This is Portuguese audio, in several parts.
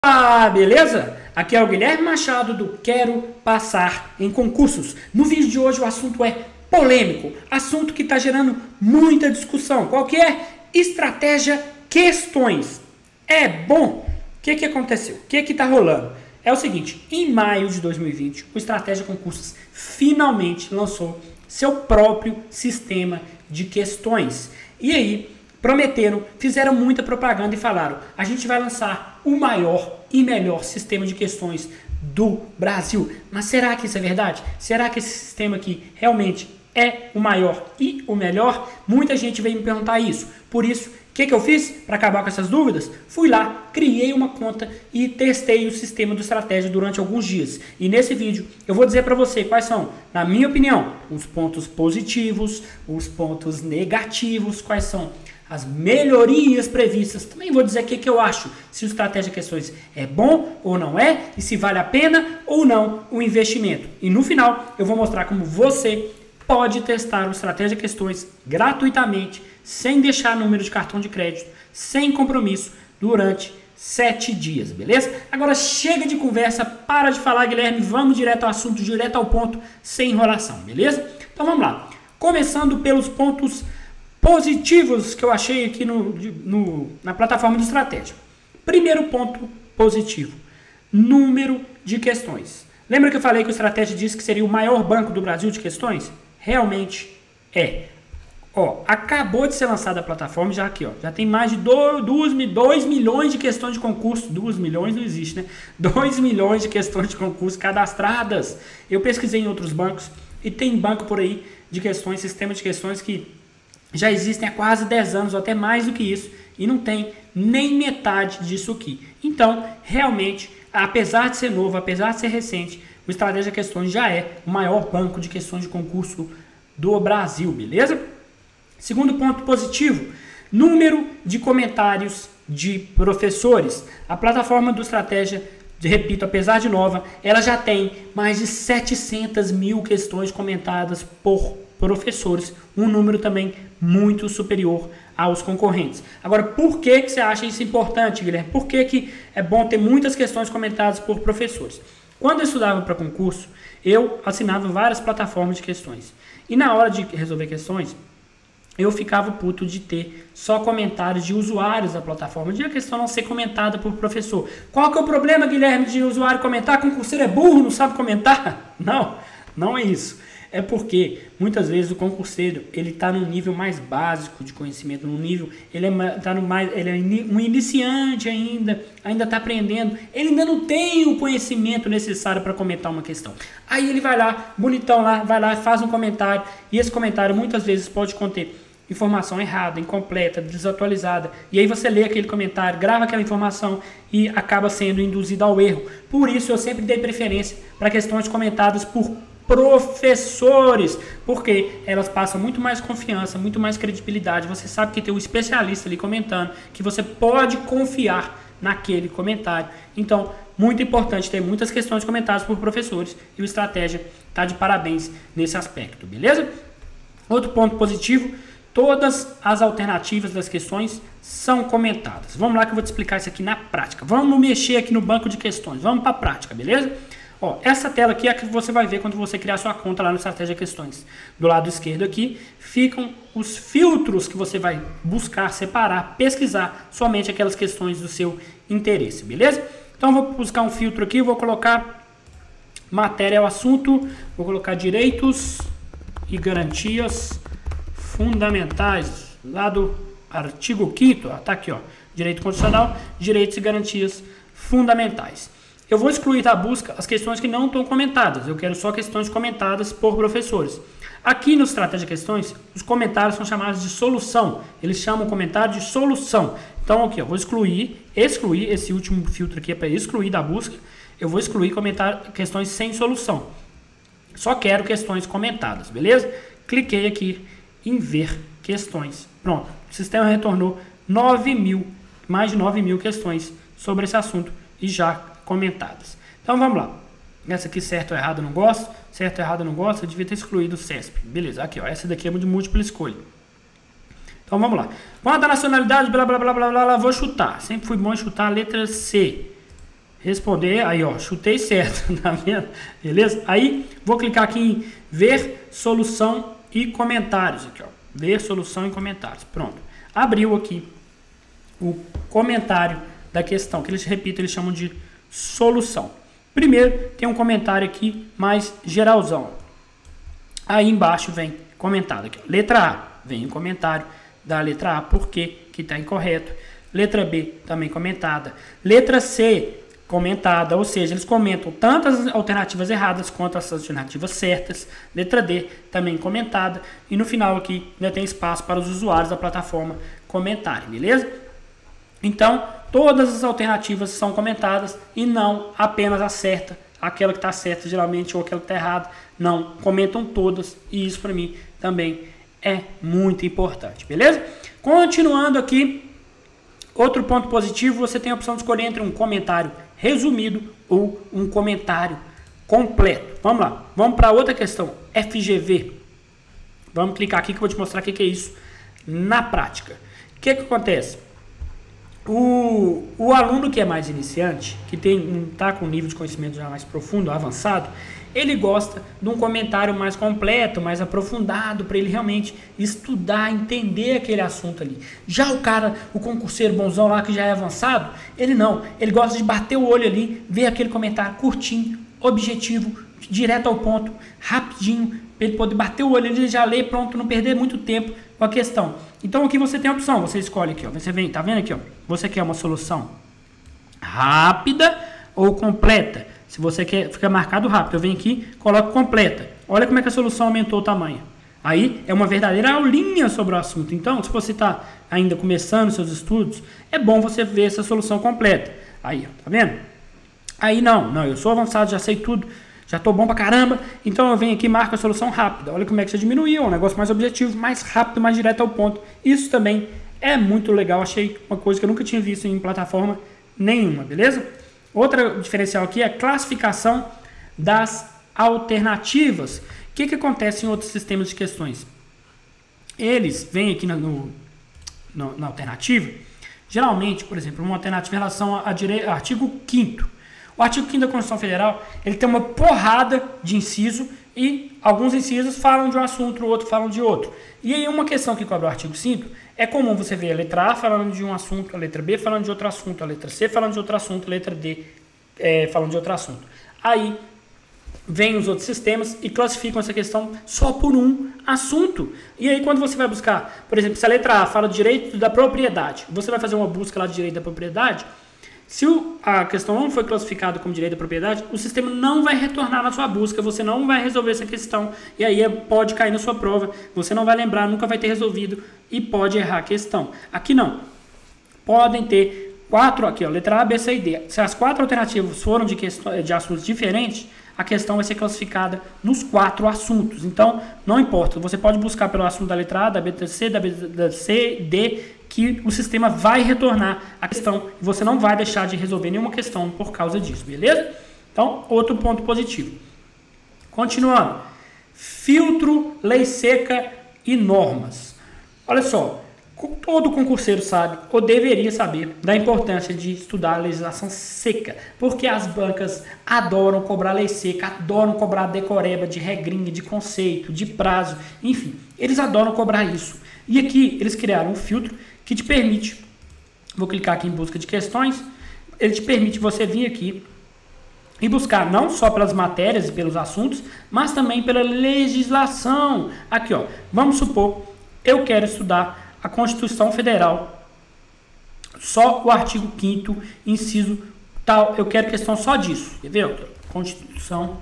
Ah, beleza? Aqui é o Guilherme Machado do Quero Passar em Concursos. No vídeo de hoje o assunto é polêmico, assunto que está gerando muita discussão. Qual que é? Estratégia questões. É bom? O que aconteceu? O que está rolando? É o seguinte, em maio de 2020, o Estratégia Concursos finalmente lançou seu próprio sistema de questões. E aí, prometeram, fizeram muita propaganda e falaram: a gente vai lançar o maior e melhor sistema de questões do Brasil. Mas será que isso é verdade? Será que esse sistema aqui realmente é o maior e o melhor? Muita gente veio me perguntar isso. Por isso, o que eu fiz para acabar com essas dúvidas? Fui lá, criei uma conta e testei o sistema do Estratégia durante alguns dias. E nesse vídeo eu vou dizer para você quais são, na minha opinião, os pontos positivos, os pontos negativos, quais são as melhorias previstas. Também vou dizer o que eu acho, se o Estratégia Questões é bom ou não é, e se vale a pena ou não o investimento. E no final eu vou mostrar como você pode testar o Estratégia Questões gratuitamente, sem deixar número de cartão de crédito, sem compromisso, durante 7 dias, beleza? Agora chega de conversa, para de falar, Guilherme, vamos direto ao assunto, direto ao ponto, sem enrolação, beleza? Então vamos lá. Começando pelos pontos positivos que eu achei aqui na plataforma do Estratégia. Primeiro ponto positivo: número de questões. Lembra que eu falei que o Estratégia disse que seria o maior banco do Brasil de questões? Realmente é. Ó, acabou de ser lançada a plataforma, já aqui, ó, já tem mais de 2 milhões de questões de concurso. 2 milhões não existe, né? 2 milhões de questões de concurso cadastradas. Eu pesquisei em outros bancos e tem banco por aí de questões, sistema de questões que já existem há quase 10 anos, ou até mais do que isso, e não tem nem metade disso aqui. Então, realmente, apesar de ser novo, apesar de ser recente, o Estratégia Questões já é o maior banco de questões de concurso do Brasil, beleza? Segundo ponto positivo: número de comentários de professores. A plataforma do Estratégia, repito, apesar de nova, ela já tem mais de 700 mil questões comentadas por professores, um número também muito superior aos concorrentes. Agora, por que você acha isso importante, Guilherme? Por que é bom ter muitas questões comentadas por professores? Quando eu estudava para concurso, eu assinava várias plataformas de questões. E na hora de resolver questões, eu ficava puto de ter só comentários de usuários da plataforma, de a questão não ser comentada por professor. Qual que é o problema, Guilherme, de usuário comentar? Concurseiro é burro, não sabe comentar? Não, não é isso. É porque muitas vezes o concurseiro ele está num nível mais básico de conhecimento, num nível, ele é um iniciante ainda está aprendendo, ele ainda não tem o conhecimento necessário para comentar uma questão. Aí ele vai lá, bonitão lá, vai lá, faz um comentário, e esse comentário muitas vezes pode conter informação errada, incompleta, desatualizada, e aí você lê aquele comentário, grava aquela informação e acaba sendo induzido ao erro. Por isso eu sempre dei preferência para questões comentadas por professores, porque elas passam muito mais confiança, muito mais credibilidade. Você sabe que tem um especialista ali comentando, que você pode confiar naquele comentário. Então, muito importante ter muitas questões comentadas por professores, e o Estratégia está de parabéns nesse aspecto, beleza? Outro ponto positivo: todas as alternativas das questões são comentadas. Vamos lá que eu vou te explicar isso aqui na prática. Vamos mexer aqui no banco de questões, vamos para a prática, beleza? Ó, essa tela aqui é a que você vai ver quando você criar sua conta lá no Estratégia Questões. Do lado esquerdo aqui ficam os filtros que você vai buscar, separar, pesquisar somente aquelas questões do seu interesse, beleza? Então eu vou buscar um filtro aqui, vou colocar matéria ao assunto, vou colocar direitos e garantias fundamentais, lá do artigo 5º, tá aqui, ó, direito constitucional, direitos e garantias fundamentais. Eu vou excluir da busca as questões que não estão comentadas. Eu quero só questões comentadas por professores. Aqui no Estratégia Questões, os comentários são chamados de solução. Eles chamam o comentário de solução. Então aqui, eu vou excluir esse último filtro aqui é para excluir da busca. Eu vou excluir questões sem solução. Só quero questões comentadas, beleza? Cliquei aqui em ver questões. Pronto, o sistema retornou mais de 9 mil questões sobre esse assunto e já comentadas. Então vamos lá. Essa aqui, certo ou errado, eu não gosto. Certo ou errado, eu não gosto. Eu devia ter excluído o CESP. Beleza, aqui, ó. Essa daqui é de múltipla escolha. Então vamos lá. Quanto à nacionalidade, blá blá blá blá blá, vou chutar. Sempre fui bom em chutar a letra C. responder. Aí, ó, chutei certo, tá vendo? Beleza? Aí, vou clicar aqui em ver solução e comentários. Aqui, ó. Ver solução e comentários. Pronto. Abriu aqui o comentário da questão, que eles, repito, eles chamam de solução. Primeiro, tem um comentário aqui mais geralzão. Aí embaixo vem comentado aqui. Letra A, vem um comentário da letra A, por que está incorreto. Letra B, também comentada. Letra C, comentada, ou seja, eles comentam tanto as alternativas erradas quanto as alternativas certas. Letra D, também comentada. E no final aqui, ainda tem espaço para os usuários da plataforma comentarem, beleza? Então, todas as alternativas são comentadas e não apenas a certa, aquela que está certa geralmente ou aquela que está errada. Não, comentam todas e isso para mim também é muito importante, beleza? Continuando aqui, outro ponto positivo, você tem a opção de escolher entre um comentário resumido ou um comentário completo. Vamos lá, vamos para outra questão, FGV. Vamos clicar aqui que eu vou te mostrar o que é isso na prática. O que acontece? O aluno que é mais iniciante, que está com um nível de conhecimento já mais profundo, avançado, ele gosta de um comentário mais completo, mais aprofundado, para ele realmente estudar, entender aquele assunto ali. Já o concurseiro bonzão lá que já é avançado, ele não, ele gosta de bater o olho ali, ver aquele comentário curtinho, objetivo, direto ao ponto, rapidinho, para ele poder bater o olho, ele já lê, pronto, não perder muito tempo com a questão. Então aqui você tem a opção, você escolhe aqui, ó, você vem, tá vendo aqui, ó, você quer uma solução rápida ou completa? Se você quer ficar marcado rápido, eu venho aqui, coloco completa. Olha como é que a solução aumentou o tamanho. Aí é uma verdadeira aulinha sobre o assunto. Então, se você está ainda começando seus estudos, é bom você ver essa solução completa. Aí, ó, tá vendo? Aí não, eu sou avançado, já sei tudo, já estou bom pra caramba, então eu venho aqui e marco a solução rápida. Olha como é que você diminuiu, é um negócio mais objetivo, mais rápido, mais direto ao ponto. Isso também é muito legal, achei uma coisa que eu nunca tinha visto em plataforma nenhuma, beleza? Outra diferencial aqui é a classificação das alternativas. O que acontece em outros sistemas de questões? Eles vêm aqui na alternativa, geralmente, por exemplo, uma alternativa em relação ao artigo 5º. O artigo 5º da Constituição Federal, ele tem uma porrada de inciso e alguns incisos falam de um assunto, o outro falam de outro. E aí uma questão que cobre o artigo 5º, é comum você ver a letra A falando de um assunto, a letra B falando de outro assunto, a letra C falando de outro assunto, a letra D falando de outro assunto. Aí vem os outros sistemas e classificam essa questão só por um assunto. E aí quando você vai buscar, por exemplo, se a letra A fala de direito da propriedade, você vai fazer uma busca lá de direito da propriedade, se a questão não foi classificada como direito da propriedade, o sistema não vai retornar na sua busca, você não vai resolver essa questão, e aí pode cair na sua prova, você não vai lembrar, nunca vai ter resolvido, e pode errar a questão. Aqui não. Podem ter 4, aqui ó, letra A, B, C e D. Se as 4 alternativas foram de assuntos diferentes, a questão vai ser classificada nos 4 assuntos. Então, não importa, você pode buscar pelo assunto da letra A, da B, da C, da C, D, que o sistema vai retornar a questão e você não vai deixar de resolver nenhuma questão por causa disso, beleza? Então, outro ponto positivo. Continuando. Filtro, lei seca e normas. Olha só, todo concurseiro sabe, ou deveria saber, da importância de estudar a legislação seca, porque as bancas adoram cobrar lei seca, adoram cobrar decoreba de regrinha, de conceito, de prazo, enfim, eles adoram cobrar isso. E aqui eles criaram um filtro que te permite, vou clicar aqui em busca de questões, ele te permite você vir aqui e buscar não só pelas matérias e pelos assuntos, mas também pela legislação. Aqui ó, vamos supor, eu quero estudar a Constituição Federal, só o artigo 5º, inciso tal, eu quero questão só disso, quer ver? Constituição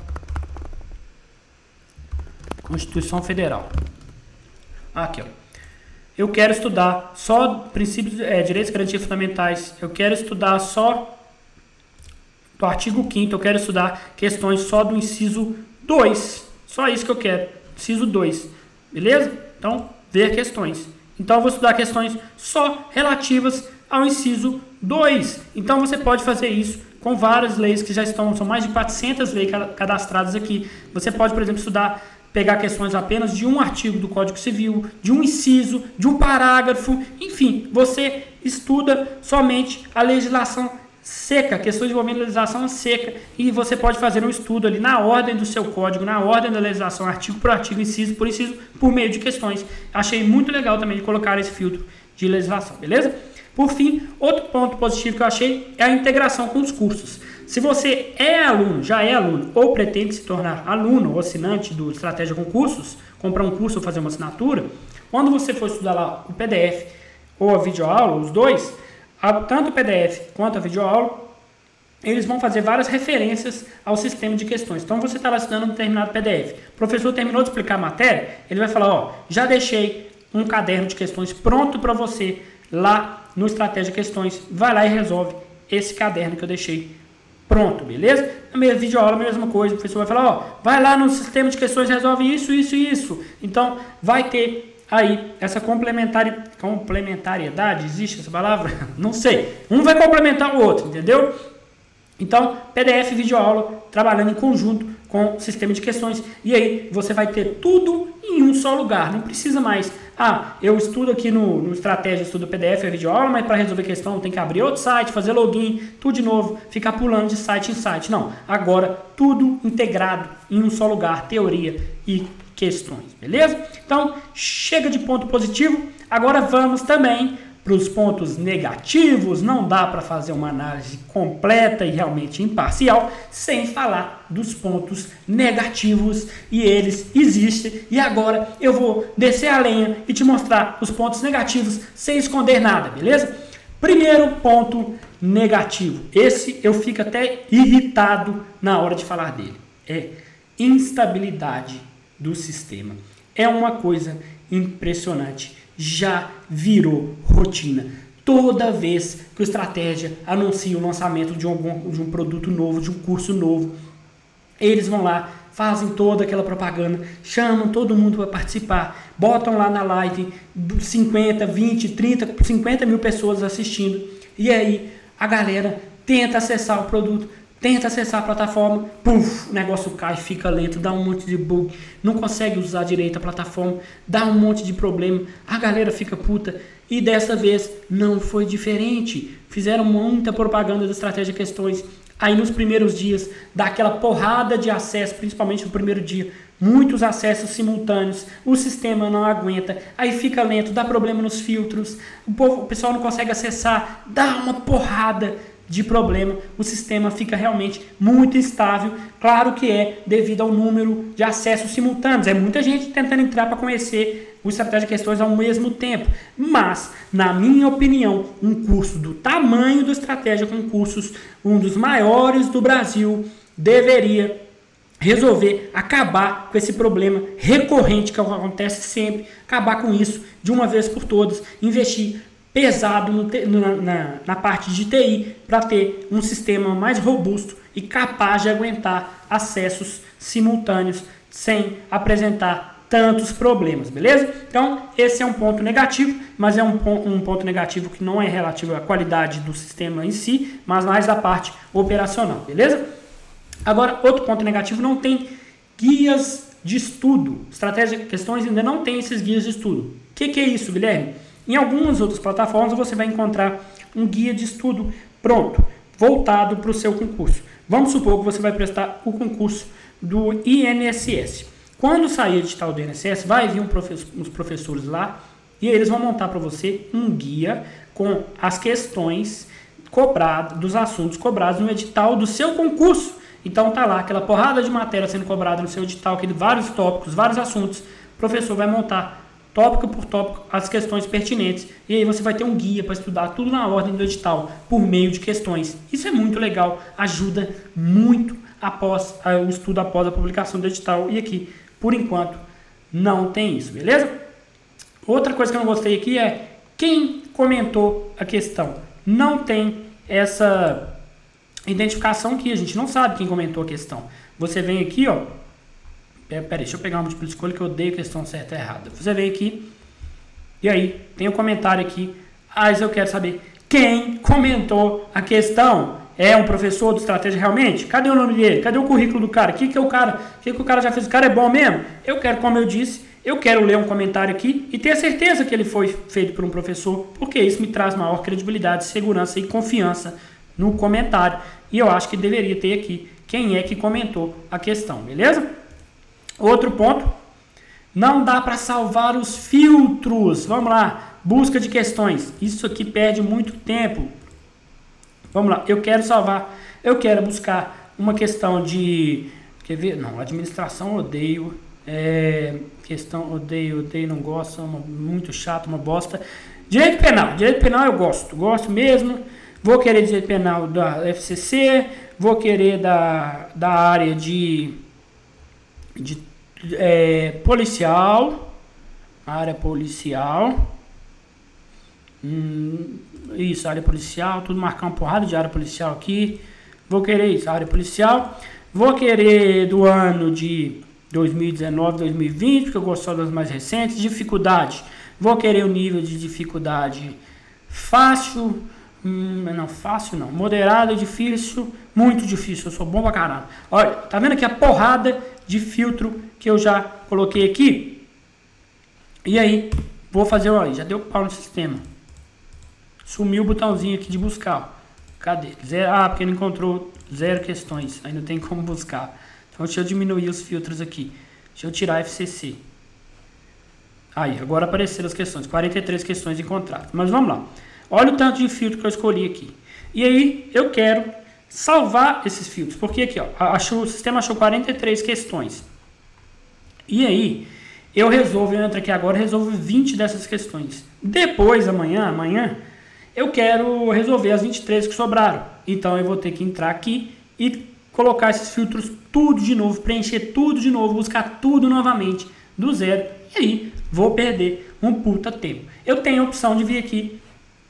Federal. Aqui, ó. Eu quero estudar só princípios, direitos e garantias fundamentais. Eu quero estudar só do artigo 5º. Eu quero estudar questões só do inciso 2. Só isso que eu quero. Inciso 2. Beleza? Então, ver questões. Então, eu vou estudar questões só relativas ao inciso 2. Então, você pode fazer isso com várias leis que já estão, são mais de 400 leis cadastradas aqui. Você pode, por exemplo, pegar questões apenas de um artigo do Código Civil, de um inciso, de um parágrafo, enfim, você estuda somente a legislação seca, questões envolvendo legislação seca, e você pode fazer um estudo ali na ordem do seu código, na ordem da legislação, artigo por artigo, inciso por inciso, por meio de questões. Achei muito legal também de colocar esse filtro de legislação, beleza? Por fim, outro ponto positivo que eu achei é a integração com os cursos. Se você é aluno, já é aluno, ou pretende se tornar aluno ou assinante do Estratégia com Cursos, comprar um curso ou fazer uma assinatura, quando você for estudar lá o PDF ou a videoaula, os dois, tanto o PDF quanto a videoaula, eles vão fazer várias referências ao sistema de questões. Então você está lá estudando um determinado PDF, o professor terminou de explicar a matéria, ele vai falar, ó, já deixei um caderno de questões pronto para você lá no Estratégia Questões, vai lá e resolve esse caderno que eu deixei pronto, beleza? Na minha videoaula, a mesma coisa, o professor vai falar, ó, vai lá no sistema de questões, resolve isso, isso e isso. Então, vai ter aí essa complementariedade, existe essa palavra? Não sei. Um vai complementar o outro, entendeu? Então, PDF e videoaula trabalhando em conjunto com o sistema de questões. E aí, você vai ter tudo em um só lugar. Não precisa mais, eu estudo aqui no Estratégia, estudo PDF e videoaula, mas para resolver questão tem que abrir outro site, fazer login, tudo de novo, ficar pulando de site em site. Não, agora tudo integrado em um só lugar, teoria e questões, beleza? Então, chega de ponto positivo, agora vamos também para os pontos negativos. Não dá para fazer uma análise completa e realmente imparcial sem falar dos pontos negativos, e eles existem, e agora eu vou descer a lenha e te mostrar os pontos negativos sem esconder nada, beleza? Primeiro ponto negativo, esse eu fico até irritado na hora de falar dele, é instabilidade do sistema. É uma coisa impressionante, já virou rotina. Toda vez que o Estratégia anuncia o lançamento de um produto novo, de um curso novo, eles vão lá, fazem toda aquela propaganda, chamam todo mundo para participar, botam lá na live 50, 20, 30, 50 mil pessoas assistindo, e aí a galera tenta acessar o produto, tenta acessar a plataforma, o negócio cai, fica lento, dá um monte de bug, não consegue usar direito a plataforma, dá um monte de problema, a galera fica puta, e dessa vez não foi diferente. Fizeram muita propaganda da Estratégia Questões, aí nos primeiros dias dá aquela porrada de acesso, principalmente no primeiro dia, muitos acessos simultâneos, o sistema não aguenta, aí fica lento, dá problema nos filtros, o pessoal não consegue acessar, dá uma porrada de problema, o sistema fica realmente muito instável. Claro que é devido ao número de acessos simultâneos, é muita gente tentando entrar para conhecer o Estratégia Questões ao mesmo tempo, mas, na minha opinião, um curso do tamanho do Estratégia com Cursos, um dos maiores do Brasil, deveria resolver, acabar com esse problema recorrente que acontece sempre, acabar com isso de uma vez por todas, investir pesado na parte de TI para ter um sistema mais robusto e capaz de aguentar acessos simultâneos sem apresentar tantos problemas, beleza? Então, esse é um ponto negativo, mas é um ponto negativo que não é relativo à qualidade do sistema em si, mas mais da parte operacional, beleza? Agora, outro ponto negativo, não tem guias de estudo. Estratégia Questões ainda não tem esses guias de estudo. O que é isso, Guilherme? Em algumas outras plataformas você vai encontrar um guia de estudo pronto, voltado para o seu concurso. Vamos supor que você vai prestar o concurso do INSS. Quando sair o edital do INSS, vai vir uns professores lá e eles vão montar para você um guia com as questões cobradas, dos assuntos cobrados no edital do seu concurso. Então tá lá aquela porrada de matéria sendo cobrada no seu edital, aquele vários tópicos, vários assuntos. O professor vai montar tópico por tópico as questões pertinentes, e aí você vai ter um guia para estudar tudo na ordem do edital, por meio de questões. Isso é muito legal, ajuda muito o estudo após a publicação do edital, e aqui, por enquanto, não tem isso, beleza? Outra coisa que eu não gostei aqui é quem comentou a questão. Não tem essa identificação aqui, a gente não sabe quem comentou a questão. Você vem aqui, ó, peraí, deixa eu pegar uma múltipla escolha que eu odeio questão certa e errada. Você vem aqui e aí tem um comentário aqui. Mas eu quero saber quem comentou a questão. É um professor do Estratégia realmente? Cadê o nome dele? Cadê o currículo do cara? O que o cara já fez? O cara é bom mesmo? Eu quero, como eu disse, eu quero ler um comentário aqui e ter a certeza que ele foi feito por um professor, porque isso me traz maior credibilidade, segurança e confiança no comentário. E eu acho que deveria ter aqui quem é que comentou a questão, beleza? Outro ponto, não dá para salvar os filtros. Vamos lá, busca de questões. Isso aqui perde muito tempo. Vamos lá, eu quero salvar, eu quero buscar uma questão de... Quer ver? Não, administração odeio. Questão odeio, não gosto, muito chato, uma bosta. Direito penal eu gosto mesmo. Vou querer direito penal da FCC, vou querer da área de policial, área policial. Isso, área policial, tudo marcar uma porrada de área policial aqui. Vou querer isso, área policial. Vou querer do ano de 2019, 2020, porque eu gosto só das mais recentes. Dificuldade. Vou querer o nível de dificuldade fácil. Não, fácil não. Moderado, difícil, muito difícil. Eu sou bom pra caralho. Olha, tá vendo aqui a porrada de filtro que eu já coloquei aqui? E aí, vou fazer, olha, já deu pau no sistema. Sumiu o botãozinho aqui de buscar. Cadê? Porque não encontrou 0 questões. Aí não tem como buscar. Então deixa eu diminuir os filtros aqui. Deixa eu tirar FCC. Aí, agora apareceram as questões. 43 questões encontradas. Mas vamos lá. Olha o tanto de filtro que eu escolhi aqui. E aí, eu quero salvar esses filtros. Porque aqui, ó, o sistema achou 43 questões. E aí, eu entro aqui agora e resolvo 20 dessas questões. Depois, amanhã, eu quero resolver as 23 que sobraram. Então, eu vou ter que entrar aqui e colocar esses filtros tudo de novo, preencher tudo de novo, buscar tudo novamente, do zero. E aí, vou perder um puta tempo. Eu tenho a opção de vir aqui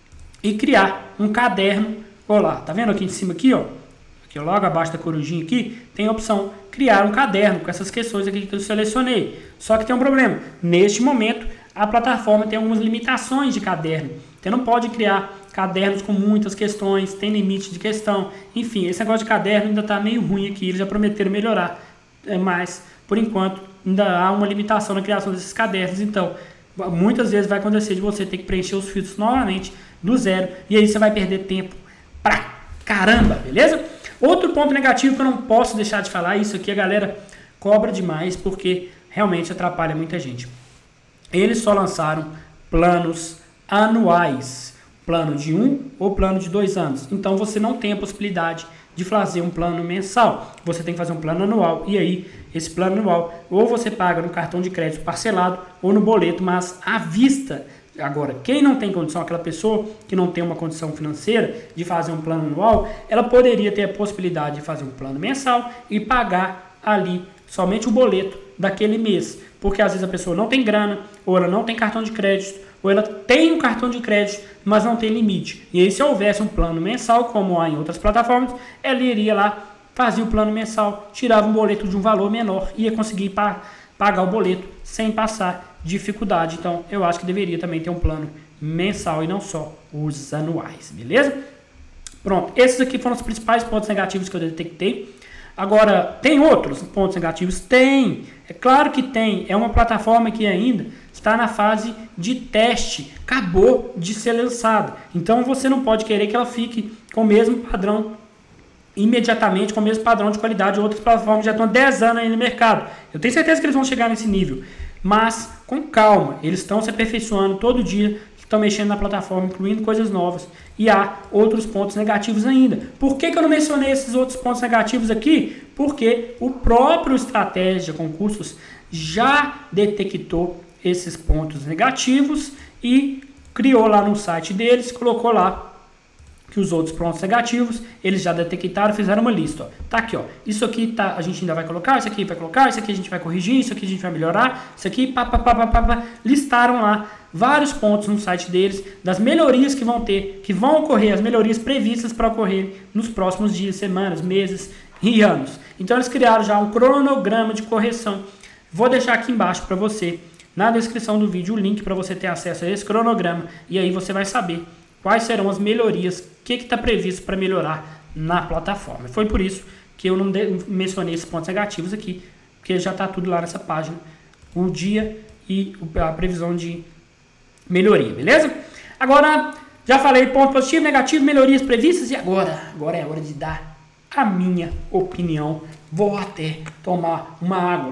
e criar um caderno. Olha lá, tá vendo aqui em cima aqui, ó? Aqui logo abaixo da corujinha aqui, tem a opção criar um caderno com essas questões aqui que eu selecionei. Só que tem um problema. Neste momento, a plataforma tem algumas limitações de caderno. Você não pode criar cadernos com muitas questões, tem limite de questão. Enfim, esse negócio de caderno ainda está meio ruim aqui. Eles já prometeram melhorar, mas por enquanto ainda há uma limitação na criação desses cadernos. Então, muitas vezes vai acontecer de você ter que preencher os filtros novamente do zero. E aí você vai perder tempo pra caramba, beleza? Outro ponto negativo que eu não posso deixar de falar, isso aqui a galera cobra demais porque realmente atrapalha muita gente. Eles só lançaram planos anuais, plano de 1 ou plano de 2 anos. Então você não tem a possibilidade de fazer um plano mensal. Você tem que fazer um plano anual. E aí, esse plano anual, ou você paga no cartão de crédito parcelado ou no boleto, mas à vista. Agora, quem não tem condição, aquela pessoa que não tem uma condição financeira de fazer um plano anual, ela poderia ter a possibilidade de fazer um plano mensal e pagar ali somente o boleto daquele mês. Porque às vezes a pessoa não tem grana, ou ela não tem cartão de crédito, ou ela tem um cartão de crédito, mas não tem limite. E aí se houvesse um plano mensal, como há em outras plataformas, ela iria lá, fazia o plano mensal, tirava um boleto de um valor menor, ia conseguir pagar o boleto sem passar dificuldade. Então eu acho que deveria também ter um plano mensal e não só os anuais, beleza? Pronto, esses aqui foram os principais pontos negativos que eu detectei. Agora, tem outros pontos negativos? Tem, é claro que tem. É uma plataforma que ainda está na fase de teste, acabou de ser lançada. Então você não pode querer que ela fique com o mesmo padrão imediatamente, com o mesmo padrão de qualidade. Outras plataformas já estão há 10 anos aí no mercado. Eu tenho certeza que eles vão chegar nesse nível, mas com calma, eles estão se aperfeiçoando todo dia, estão mexendo na plataforma, incluindo coisas novas, e há outros pontos negativos ainda. Por que eu não mencionei esses outros pontos negativos aqui? Porque o próprio Estratégia Concursos já detectou esses pontos negativos e criou lá no site deles, colocou lá que os outros pontos negativos, eles já detectaram, fizeram uma lista. Ó. Tá aqui, ó. Isso aqui tá, a gente ainda vai colocar, isso aqui vai colocar, isso aqui a gente vai corrigir, isso aqui a gente vai melhorar, isso aqui, listaram lá vários pontos no site deles, das melhorias que vão ter, que vão ocorrer, as melhorias previstas para ocorrer nos próximos dias, semanas, meses e anos. Então eles criaram já um cronograma de correção. Vou deixar aqui embaixo para você, na descrição do vídeo, o link para você ter acesso a esse cronograma, e aí você vai saber quais serão as melhorias, o que está previsto para melhorar na plataforma. Foi por isso que eu não mencionei esses pontos negativos aqui, porque já está tudo lá nessa página, o dia e a previsão de melhoria, beleza? Agora, Já falei ponto positivo, negativo, melhorias previstas e agora é hora de dar a minha opinião. Vou até tomar uma água.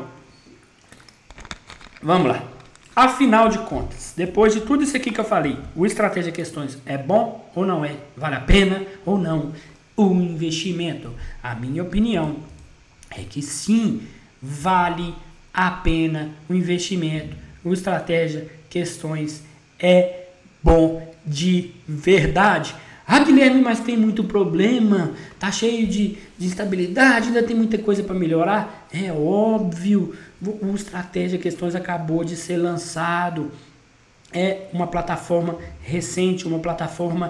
Vamos lá. Afinal de contas, depois de tudo isso aqui que eu falei, o Estratégia Questões é bom ou não é? Vale a pena ou não o investimento? A minha opinião é que sim, vale a pena o investimento. O Estratégia Questões é bom de verdade. Ah, Guilherme, mas tem muito problema, tá cheio de instabilidade, ainda tem muita coisa para melhorar. É óbvio, o Estratégia Questões acabou de ser lançado. É uma plataforma recente, uma plataforma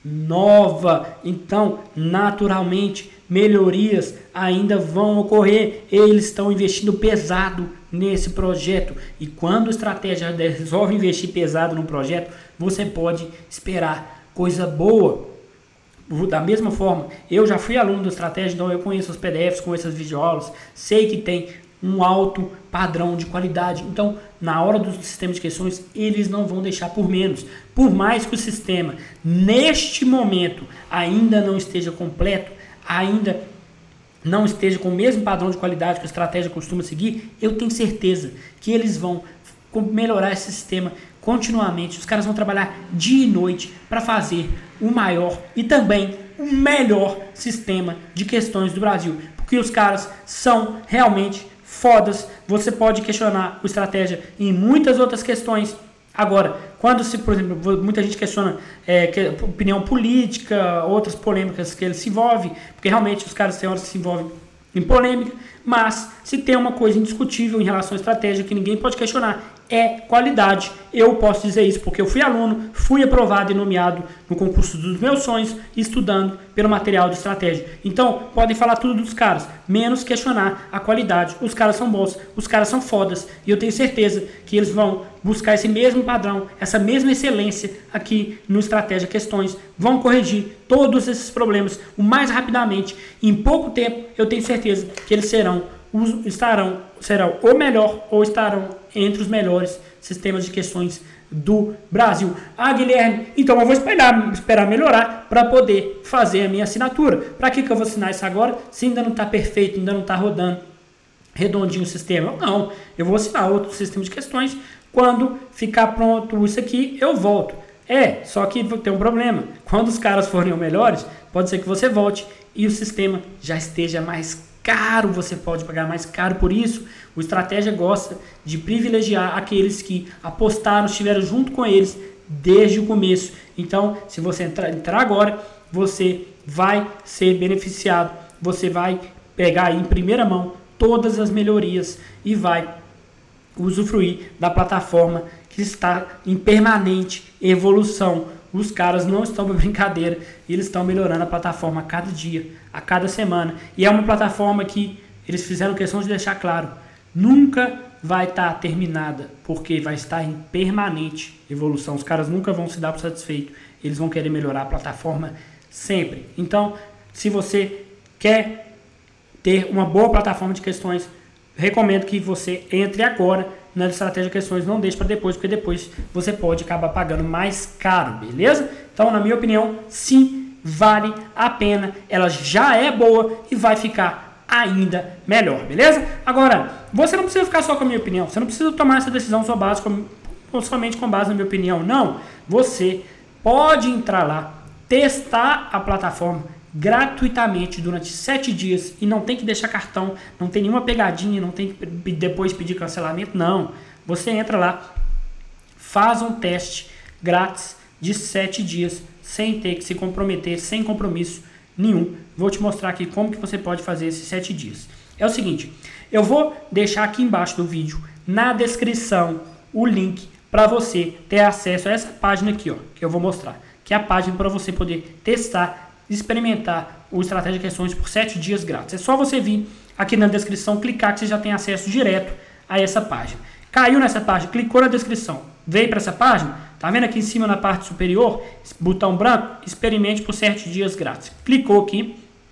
nova. Então, naturalmente, melhorias ainda vão ocorrer. Eles estão investindo pesado nesse projeto. E quando a estratégia resolve investir pesado no projeto, você pode esperar coisa boa. Da mesma forma, eu já fui aluno da estratégia, então eu conheço os PDFs, conheço as videoaulas, sei que tem um alto padrão de qualidade. Então, na hora do sistema de questões, eles não vão deixar por menos. Por mais que o sistema, neste momento, ainda não esteja completo, ainda não esteja com o mesmo padrão de qualidade que a estratégia costuma seguir, eu tenho certeza que eles vão melhorar esse sistema continuamente. Os caras vão trabalhar dia e noite para fazer o maior e também o melhor sistema de questões do Brasil, porque os caras são realmente fodas. Você pode questionar o estratégia em muitas outras questões. Agora, quando se, por exemplo, muita gente questiona opinião política, outras polêmicas que ele se envolve, porque realmente os caras têm horas que se envolvem em polêmica, mas se tem uma coisa indiscutível em relação à estratégia que ninguém pode questionar, é qualidade. Eu posso dizer isso porque eu fui aluno, fui aprovado e nomeado no concurso dos meus sonhos, estudando pelo material de estratégia. Então, podem falar tudo dos caras, menos questionar a qualidade. Os caras são bons, os caras são fodas, e eu tenho certeza que eles vão buscar esse mesmo padrão, essa mesma excelência aqui no Estratégia Questões, vão corrigir todos esses problemas o mais rapidamente. Em pouco tempo, eu tenho certeza que eles serão o melhor ou estarão entre os melhores sistemas de questões do Brasil. Ah, Guilherme, então eu vou esperar melhorar para poder fazer a minha assinatura. Para que eu vou assinar isso agora se ainda não está perfeito, ainda não está rodando redondinho o sistema? Não, eu vou assinar outro sistema de questões. Quando ficar pronto isso aqui, eu volto. Só que tem um problema. Quando os caras forem os melhores, pode ser que você volte e o sistema já esteja mais caro, você pode pagar mais caro por isso. O Estratégia gosta de privilegiar aqueles que apostaram, estiveram junto com eles desde o começo. Então, se você entrar agora, você vai ser beneficiado, você vai pegar aí em primeira mão todas as melhorias e vai usufruir da plataforma que está em permanente evolução. Os caras não estão para brincadeira, eles estão melhorando a plataforma a cada dia, a cada semana. E é uma plataforma que eles fizeram questão de deixar claro, nunca vai estar terminada, porque vai estar em permanente evolução. Os caras nunca vão se dar por satisfeito, eles vão querer melhorar a plataforma sempre. Então, se você quer ter uma boa plataforma de questões, recomendo que você entre agora na Estratégia Questões, não deixe para depois, porque depois você pode acabar pagando mais caro, beleza? Então, na minha opinião, sim, vale a pena, ela já é boa e vai ficar ainda melhor, beleza? Agora, você não precisa ficar só com a minha opinião, você não precisa tomar essa decisão somente com base na minha opinião, não. Você pode entrar lá, testar a plataforma gratuitamente durante 7 dias e não tem que deixar cartão, não tem nenhuma pegadinha, não tem que depois pedir cancelamento, não. Você entra lá, faz um teste grátis de 7 dias, sem ter que se comprometer, sem compromisso nenhum. Vou te mostrar aqui como que você pode fazer esses 7 dias. É o seguinte, eu vou deixar aqui embaixo do vídeo, na descrição, o link para você ter acesso a essa página aqui, ó, que eu vou mostrar, que é a página para você poder testar, experimentar o Estratégia Questões por 7 dias grátis. É só você vir aqui na descrição, clicar que você já tem acesso direto a essa página. Caiu nessa página, clicou na descrição, veio para essa página, tá vendo aqui em cima na parte superior, botão branco, experimente por 7 dias grátis. Clicou aqui,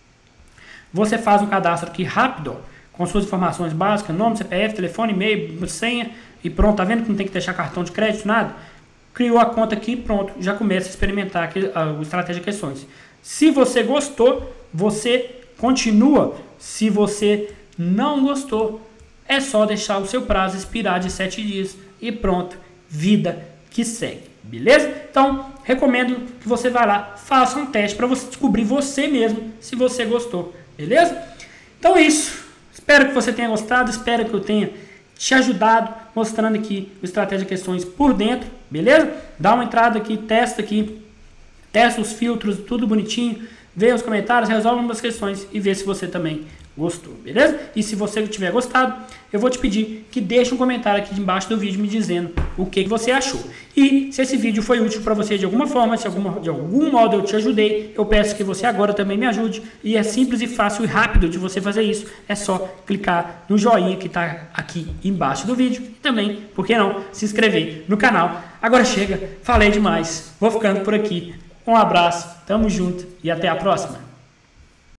você faz um cadastro aqui rápido, com suas informações básicas, nome, CPF, telefone, e-mail, senha e pronto. Tá vendo que não tem que deixar cartão de crédito, nada? criou a conta aqui, pronto, já começa a experimentar a estratégia questões. Se você gostou, você continua. Se você não gostou, é só deixar o seu prazo expirar de 7 dias e pronto, vida que segue, beleza? Então, recomendo que você vá lá, faça um teste para você descobrir você mesmo se você gostou, beleza? Então é isso, espero que você tenha gostado, espero que eu tenha te ajudado, mostrando aqui o Estratégia Questões por dentro, beleza? Dá uma entrada aqui, testa os filtros, tudo bonitinho, vê os comentários, resolve umas questões e vê se você também gostou, beleza? E se você tiver gostado, eu vou te pedir que deixe um comentário aqui embaixo do vídeo me dizendo o que você achou. E se esse vídeo foi útil para você de alguma forma, se de algum modo eu te ajudei, eu peço que você agora também me ajude. E é simples e fácil e rápido de você fazer isso. É só clicar no joinha que está aqui embaixo do vídeo. E também, por que não, se inscrever no canal. Agora chega, falei demais. Vou ficando por aqui. Um abraço, tamo junto e até a próxima.